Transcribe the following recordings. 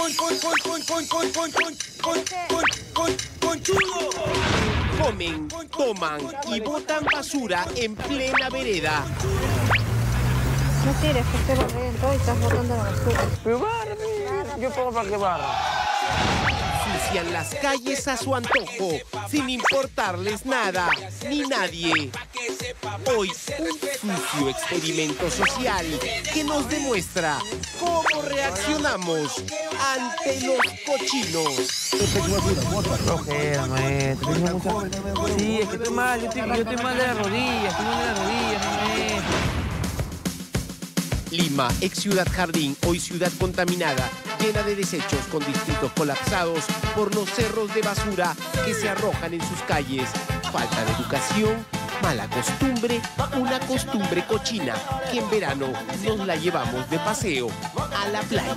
conchudo. Comen, toman y botan basura en plena vereda. No tires, que te lo reventó y estás botando la basura. Pero barre, yo pongo para que barra. Ensucian las calles a su antojo, sin importarles nada ni nadie. Hoy, un sucio experimento social que nos demuestra cómo reaccionamos ante los cochinos. Flojera, maestro. Sí, es que estoy mal, yo estoy mal de las rodillas, maestro. Lima, ex Ciudad Jardín, hoy ciudad contaminada, llena de desechos con distritos colapsados por los cerros de basura que se arrojan en sus calles. Falta de educación, mala costumbre, una costumbre cochina que en verano nos la llevamos de paseo a la playa.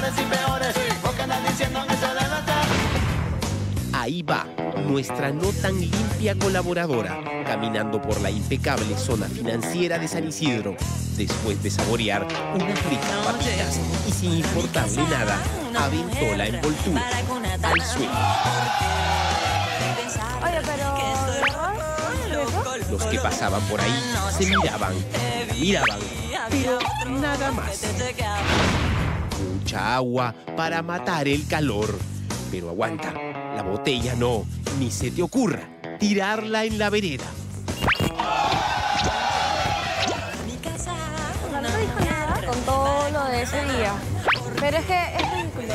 Ahí va nuestra no tan limpia colaboradora, caminando por la impecable zona financiera de San Isidro, después de saborear unas ricas papitas y sin importarle nada, aventó la envoltura al suelo. Oye, pero... Los que pasaban por ahí se miraban, pero nada más. Mucha agua para matar el calor. Pero aguanta, la botella no, ni se te ocurra tirarla en la vereda. No dijo nada con todo lo de ese día. Pero es que es ridículo.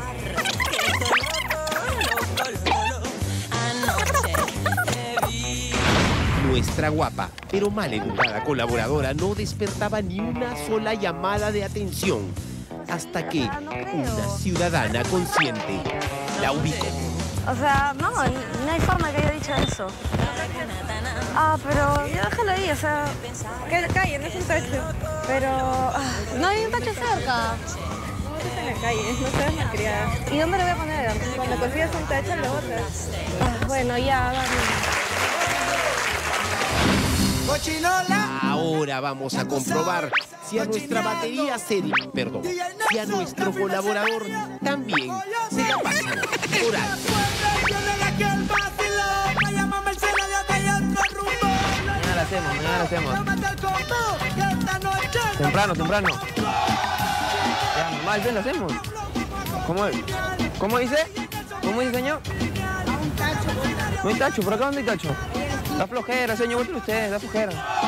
Nuestra guapa, pero mal educada colaboradora no despertaba ni una sola llamada de atención. Hasta que una ciudadana consciente la ubicó. O sea, no hay forma que haya dicho eso. Ah, pero ya déjalo ahí, o sea, que calle, no es un tacho. Pero no hay un tacho cerca. No estás en la calle, no seas malcriada. ¿Y dónde lo voy a poner? Cuando consigas un tacho, lo botas. Bueno, ya, vamos. Ahora vamos a comprobar si a nuestra batería si a nuestro colaborador también se la pasan por alto. Mañana la hacemos. Temprano. Ya, normal, bien, lo hacemos. ¿Cómo dice? ¿Cómo dice, señor? No hay tacho, ¿por acá dónde hay tacho? Da flojera, señor, vuelve usted, da flojera.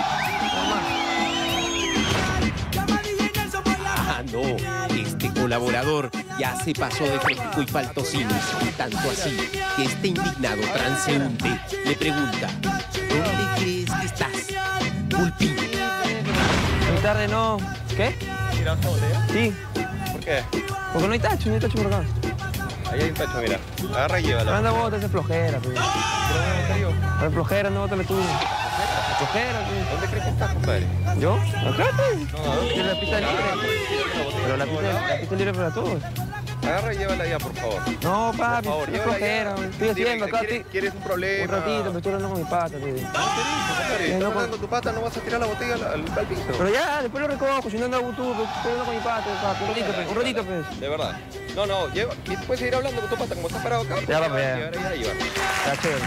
Ah, no, este colaborador ya se pasó de fresco y faltosino, tanto así que este indignado transeúnte le pregunta: ¿dónde crees que estás, Pulpín? Muy tarde no. ¿Qué? ¿Tiras una botella? Sí. ¿Por qué? Porque no hay tacho por acá. Ahí hay un tacho, mira. Agarra y llévala. Anda, bota esa flojera, pues. ¿Quieres un La flojera, no, bótale tú. Flojera, pues. ¿Dónde crees que estás, compadre? ¿Yo? Acá, pues. No, Tiene la pista libre. Pero la pista libre para todos. Agarra y llévala ya, por favor. No, papi, Por favor, es llévala flojera. ya. Estoy haciendo acá. ¿Quieres un problema? Un ratito, me estoy hablando con mi pata, pues. Estás hablando tu pata, no vas a tirar la botella al piso. Pero ya, después lo recojo, si no ando a YouTube, estoy hablando con mi pata, papi. Un ratito, pues. De verdad. No, lleva. Y puedes seguir hablando con tu pata como estás parado acá. Ya, papi, ya. Llevar. Está chévere.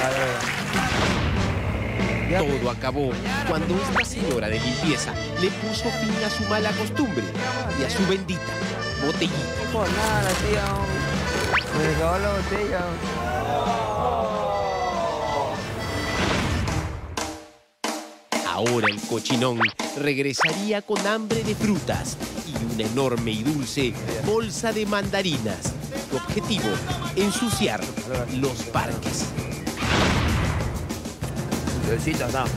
Dale. Todo acabó cuando esta señora de limpieza le puso fin a su mala costumbre y a su bendita botellita. No por nada, tío. Me acabó la botella. Ahora el cochinón regresaría con hambre de frutas y una enorme y dulce bolsa de mandarinas. Su objetivo, ensuciar los parques. Besitos, no.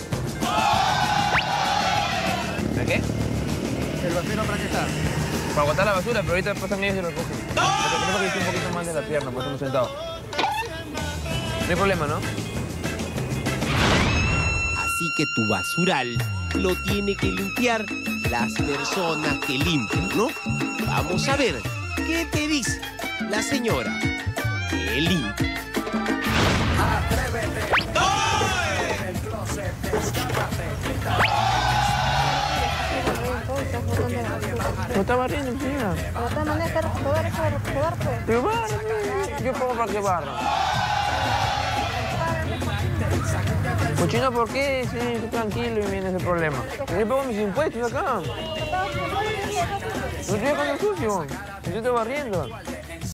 ¿De qué? ¿El vacío para qué está? Para aguantar la basura, pero ahorita pasan ellos y lo recogen. Lo que estoy un poquito mal de la pierna, porque estamos sentados. No hay problema, ¿no? Así que tu basural lo tiene que limpiar las personas que limpian, ¿no? Vamos a ver qué te dice la señora que limpia. No está barriendo, señora. De todas maneras, jugar, pues. Pero barra, yo pongo para que barra. Cochino, ¿por qué? Sí, tú tranquilo y viene ese problema. Yo pago mis impuestos acá. No estoy con el sucio. Yo estoy barriendo.